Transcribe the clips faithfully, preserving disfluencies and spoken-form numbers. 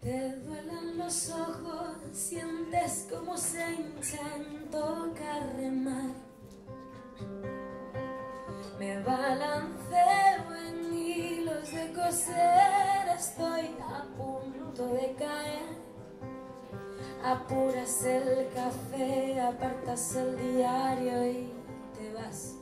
Te duelen los ojos, sientes como se hinchan, toca remar. Me balanceo en hilos de coser, estoy a punto de caer. Apuras el café, apartas el diario y te vas.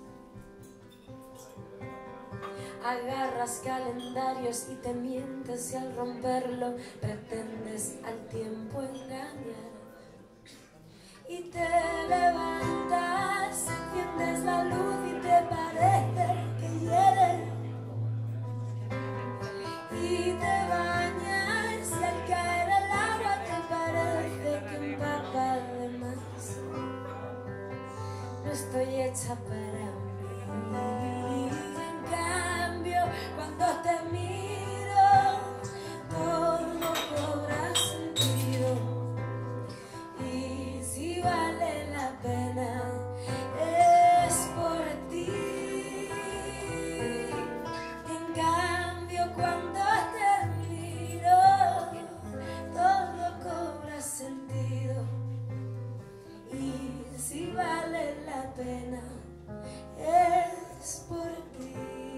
Agarras calendarios y te mientes y al romperlo pretendes al tiempo engañar. Y te levantas, enciendes la luz y te parece que hiere. Y te bañas y al caer el agua te parece que empapa de más. No estoy hecha para mí. En cambio, cuando te miro, todo cobra sentido. Y si vale la pena, es por ti. En cambio, cuando te miro, todo cobra sentido. Y si vale la pena, es por ti.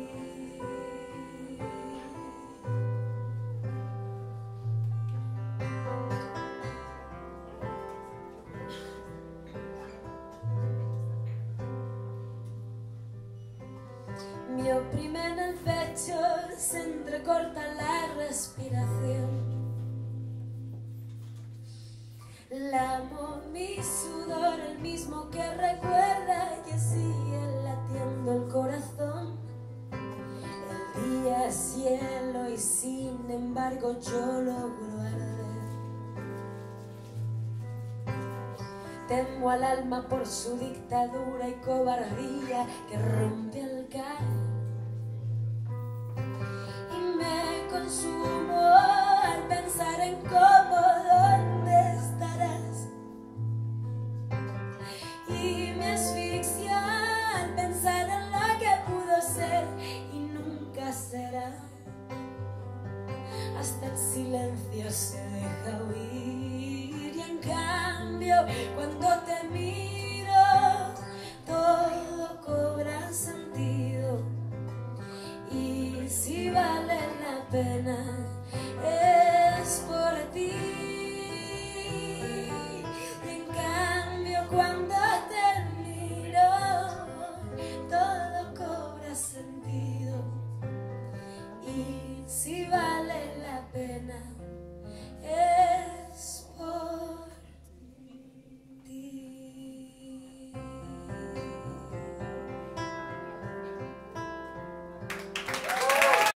Me oprime en el pecho, se entrecorta la respiración. Lamo mi sudor, el mismo que recuerda que sigue latiendo el corazón. El día es cielo y sin embargo yo logro arder. Temo al alma por su dictadura y cobardía que rompe al caer. Y me consumo al pensar en cómo, dónde estarás. Y me asfixio al pensar en lo que pudo ser y nunca será. Hasta el silencio se deja oír y en cambio cuando te miro todo cobra sentido. Y si vale la pena,